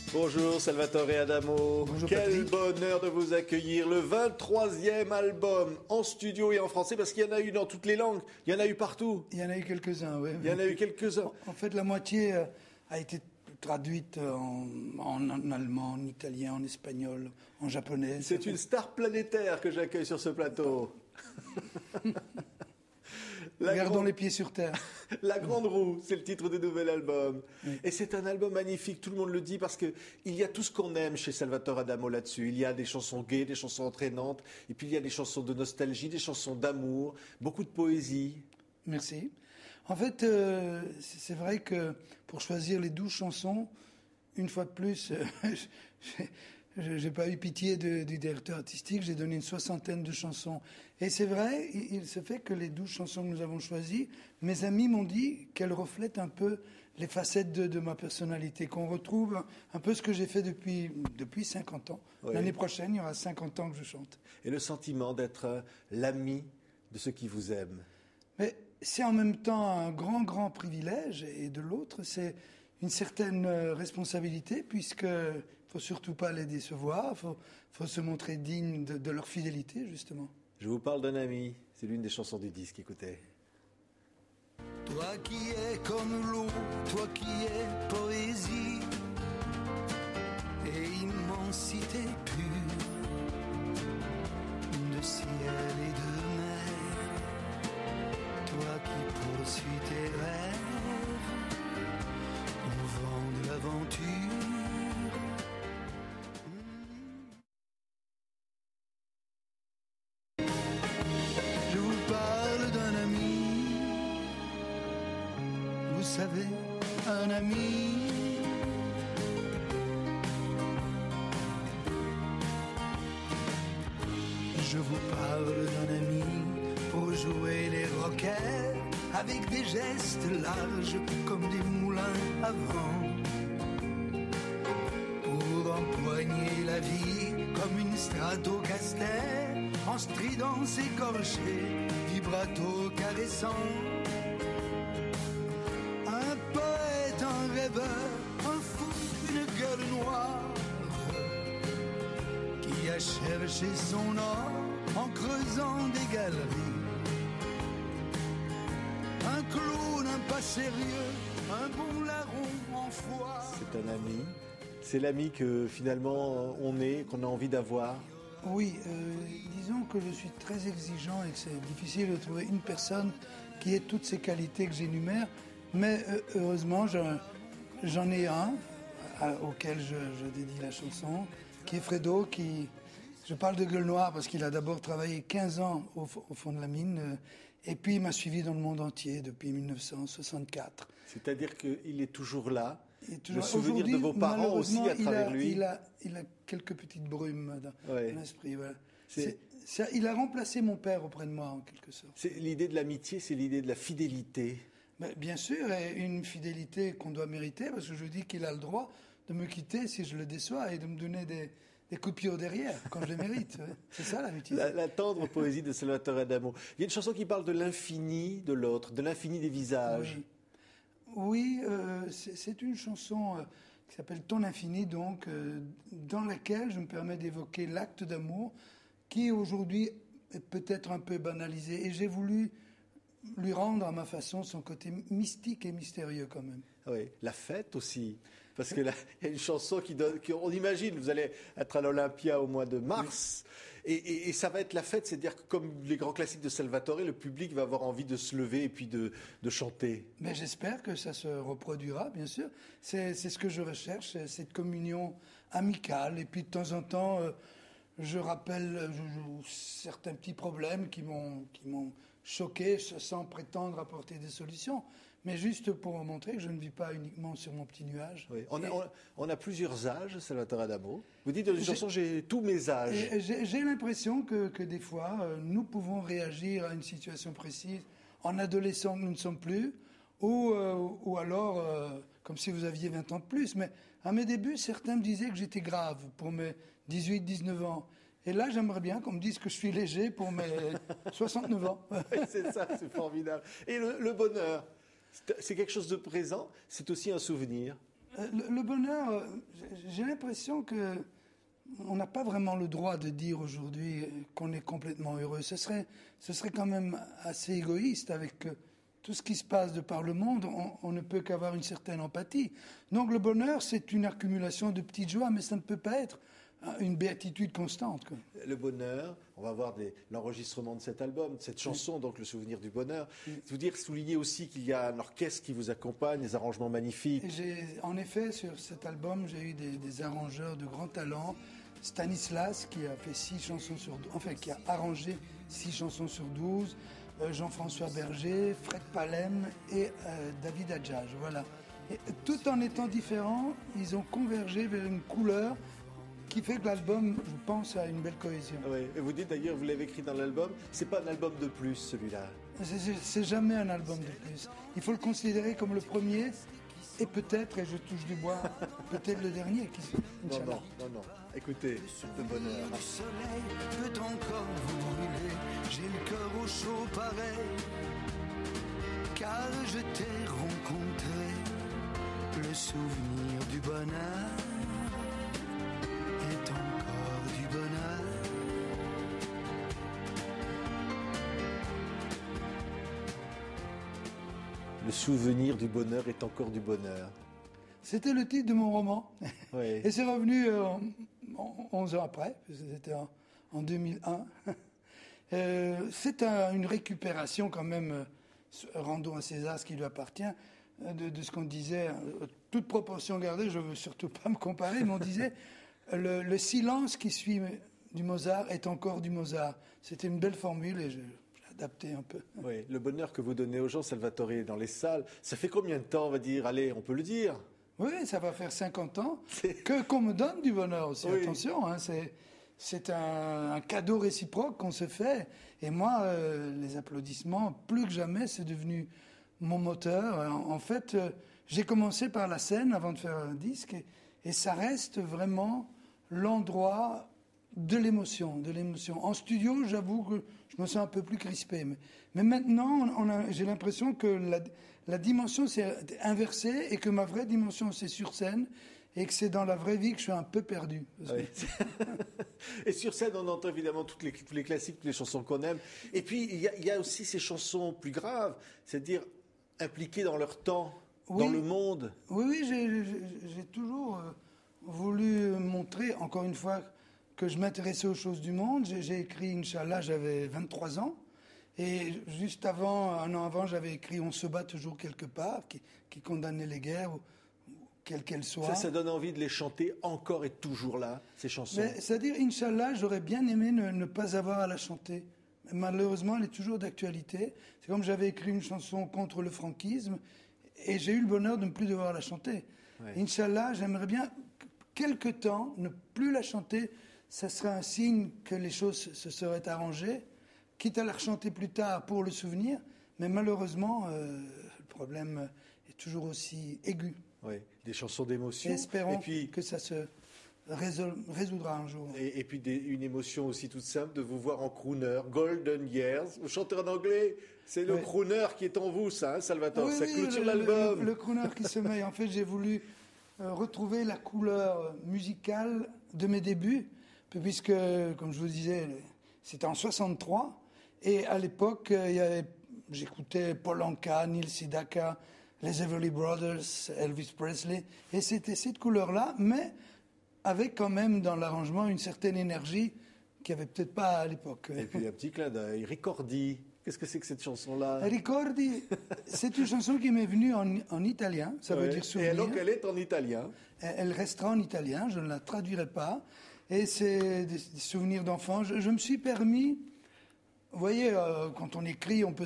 Bonjour Salvatore Adamo. Bonjour, Quel Patrick. bonheur de vous accueillir. Le 23e album en studio et en français, parce qu'il y en a eu dans toutes les langues. Il y en a eu partout. Il y en a eu quelques-uns, oui. Il y en a eu quelques-uns. En fait, la moitié a été traduite en allemand, en italien, en espagnol, en japonais. C'est une star planétaire que j'accueille sur ce plateau. Gardons les pieds sur terre. La Grande Roue, c'est le titre du nouvel album. Oui. Et c'est un album magnifique, tout le monde le dit, parce qu'il y a tout ce qu'on aime chez Salvatore Adamo là-dessus. Il y a des chansons gaies, des chansons entraînantes, et puis il y a des chansons de nostalgie, des chansons d'amour, beaucoup de poésie. Merci. En fait, c'est vrai que pour choisir les 12 chansons, une fois de plus, j'ai pas eu pitié du directeur artistique, j'ai donné une 60aine de chansons. Et c'est vrai, il se fait que les 12 chansons que nous avons choisies, mes amis m'ont dit qu'elles reflètent un peu les facettes de ma personnalité, qu'on retrouve un peu ce que j'ai fait depuis 50 ans. Oui. L'année prochaine, il y aura 50 ans que je chante. Et le sentiment d'être l'ami de ceux qui vous aiment. Mais c'est en même temps un grand, grand privilège, et de l'autre, c'est une certaine responsabilité, puisqu'il ne faut surtout pas les décevoir, il faut se montrer digne de leur fidélité, justement. Je vous parle d'un ami, c'est l'une des chansons du disque, écoutez. Toi qui es comme l'eau, toi qui es poésie et immensité pure de ciel et de mer, toi qui poursuis tes rêves au vent de l'aventure. Je vous parle d'un ami, vous savez, un ami. Je vous parle d'un ami pour jouer les rockers avec des gestes larges comme des moulins à vent. Pour empoigner la vie comme une Stratocaster en stridence écorchée, vibrato caressant. Un poète, un rêveur, un fou, une gueule noire qui a cherché son or en creusant des galeries. Un clown, un pas sérieux, un bon larron en foire. C'est un ami. C'est l'ami que finalement on est, qu'on a envie d'avoir. Oui, disons que je suis très exigeant et que c'est difficile de trouver une personne qui ait toutes ces qualités que j'énumère, mais heureusement j'en ai un auquel je dédie la chanson, qui est Fredo, je parle de Gueule Noire parce qu'il a d'abord travaillé 15 ans au fond de la mine, et puis il m'a suivi dans le monde entier depuis 1964. C'est-à-dire qu'il est toujours là. Toujours, le souvenir de vos parents aussi à travers lui. Il a quelques petites brumes dans l'esprit. Voilà. C'est- Il a remplacé mon père auprès de moi, en quelque sorte. C'est l'idée de l'amitié, c'est l'idée de la fidélité. Mais bien sûr, et une fidélité qu'on doit mériter, parce que je dis qu'il a le droit de me quitter si je le déçois et de me donner des coups de pied au derrière quand je les mérite. Ouais. C'est ça l'amitié. La tendre poésie de Salvatore Adamo. Il y a une chanson qui parle de l'infini de l'autre, de l'infini des visages. Oui, c'est une chanson qui s'appelle Ton infini, donc, dans laquelle je me permets d'évoquer l'acte d'amour qui aujourd'hui est peut-être un peu banalisé. Et j'ai voulu lui rendre à ma façon son côté mystique et mystérieux quand même. Oui, la fête aussi. Parce que là, il y a une chanson on imagine, vous allez être à l'Olympia au mois de mars, et ça va être la fête, c'est-à-dire que comme les grands classiques de Salvatore, le public va avoir envie de se lever et puis de chanter. Mais j'espère que ça se reproduira, bien sûr. C'est ce que je recherche, cette communion amicale. Et puis de temps en temps, je rappelle certains petits problèmes qui m'ont choqué sans prétendre apporter des solutions. Mais juste pour montrer que je ne vis pas uniquement sur mon petit nuage. Oui. On a plusieurs âges, Salvatore Adamo. Vous dites dans une chanson, j'ai tous mes âges. J'ai l'impression que des fois, nous pouvons réagir à une situation précise en adolescent que nous ne sommes plus, ou alors comme si vous aviez 20 ans de plus. Mais à mes débuts, certains me disaient que j'étais grave pour mes 18-19 ans. Et là, j'aimerais bien qu'on me dise que je suis léger pour mes 69 ans. Oui, c'est ça, c'est formidable. Et le bonheur, c'est quelque chose de présent, c'est aussi un souvenir. Le bonheur, j'ai l'impression que on n'a pas vraiment le droit de dire aujourd'hui qu'on est complètement heureux. Ce serait quand même assez égoïste avec tout ce qui se passe de par le monde. On ne peut qu'avoir une certaine empathie. Donc le bonheur, c'est une accumulation de petites joies, mais ça ne peut pas être une béatitude constante, quoi. Le bonheur, on va voir l'enregistrement de cet album, de cette chanson, donc Le souvenir du bonheur. Je veux souligner aussi qu'il y a un orchestre qui vous accompagne, des arrangements magnifiques. En effet, sur cet album, j'ai eu des arrangeurs de grand talent. Stanislas, qui a fait 6 chansons sur 12, enfin qui a arrangé 6 chansons sur 12, Jean-François Berger, Fred Palem et David Adjage. Voilà. Et tout en étant différents, ils ont convergé vers une couleur qui fait que l'album, je pense, a une belle cohésion. Oui. Et vous dites d'ailleurs, vous l'avez écrit dans l'album, c'est pas un album de plus celui-là. C'est jamais un album de plus. Il faut le considérer comme le premier et peut-être, et je touche du bois, peut-être le dernier. Non. Écoutez, le bonheur. Le soleil peut encore vous brûler, j'ai le cœur au chaud pareil, car je t'ai rencontré, le souvenir du bonheur est encore du bonheur. Le souvenir du bonheur est encore du bonheur. C'était le titre de mon roman. Oui. Et c'est revenu 11 ans après, c'était en 2001. C'est une récupération quand même, rendons à César ce qui lui appartient, de ce qu'on disait, toute proportion gardée, je ne veux surtout pas me comparer, mais on disait le silence qui suit du Mozart est encore du Mozart. C'était une belle formule et je l'ai adapté un peu. Oui, le bonheur que vous donnez aux gens, Salvatore, dans les salles, ça fait combien de temps, on va dire, allez, on peut le dire? Oui, ça va faire 50 ans qu'on me donne du bonheur aussi. Oui. Attention, hein, c'est un cadeau réciproque qu'on se fait. Et moi, les applaudissements, plus que jamais, c'est devenu mon moteur. En fait, j'ai commencé par la scène avant de faire un disque. Et ça reste vraiment l'endroit de l'émotion. En studio, j'avoue que je me sens un peu plus crispé. Mais maintenant, j'ai l'impression que la dimension s'est inversée et que ma vraie dimension, c'est sur scène et que c'est dans la vraie vie que je suis un peu perdu. Oui. Et sur scène, on entend évidemment tous les classiques, toutes les chansons qu'on aime. Et puis, il y a aussi ces chansons plus graves, c'est-à-dire impliquées dans leur temps, dans le monde. Oui, j'ai toujours voulu montrer, encore une fois, que je m'intéressais aux choses du monde. J'ai écrit Inch'Allah, j'avais 23 ans. Et juste avant, un an avant, j'avais écrit On se bat toujours quelque part, qui condamnait les guerres, quelles qu'elles soient. Ça donne envie de les chanter encore et toujours là, ces chansons. C'est-à-dire, Inch'Allah, j'aurais bien aimé ne pas avoir à la chanter. Malheureusement, elle est toujours d'actualité. C'est comme j'avais écrit une chanson contre le franquisme et j'ai eu le bonheur de ne plus devoir la chanter. Ouais. Inch'Allah, j'aimerais bien, quelque temps, ne plus la chanter. Ça serait un signe que les choses se seraient arrangées, quitte à la rechanter plus tard pour le souvenir. Mais malheureusement, le problème est toujours aussi aigu. Oui, des chansons d'émotion. Espérons que ça se résoudra un jour. Et puis une émotion aussi toute simple de vous voir en crooner, Golden Years. Vous chantez en anglais, c'est le crooner qui est en vous, ça, hein, Salvatore. Oui, ça clôture l'album. Le crooner qui se met. En fait, j'ai voulu retrouver la couleur musicale de mes débuts, puisque, comme je vous disais, c'était en 63. Et à l'époque, j'écoutais Paul Anka, Neil Sedaka, les Everly Brothers, Elvis Presley. Et c'était cette couleur-là, mais avec quand même dans l'arrangement une certaine énergie qu'il n'y avait peut-être pas à l'époque. Et puis un petit clin d'œil. Ricordi, qu'est-ce que c'est que cette chanson-là? Ricordi, c'est une chanson qui m'est venue en italien, ça veut dire souvenir. Et donc elle est en italien? Elle restera en italien, je ne la traduirai pas. Et c'est des souvenirs d'enfance. Je me suis permis, vous voyez, quand on écrit, on peut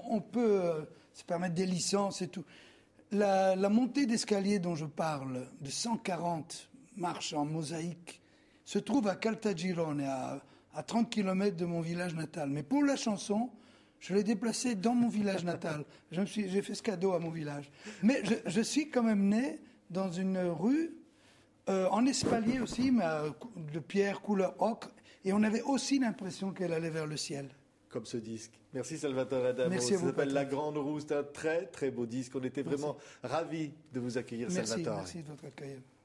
se permettre des licences et tout. La montée d'escalier dont je parle, de 140 marches en mosaïque, se trouve à Caltagirone, à 30 km de mon village natal. Mais pour la chanson, je l'ai déplacée dans mon village natal. J'ai fait ce cadeau à mon village. Mais je suis quand même né dans une rue, en espalier aussi, mais de pierre couleur ocre, et on avait aussi l'impression qu'elle allait vers le ciel. comme ce disque. Merci Salvatore Adamo. Merci à vous, Ça s'appelle La Patrick. Grande Roue. C'est un très très beau disque. On était vraiment ravis de vous accueillir, Merci, Salvatore. merci de votre accueil.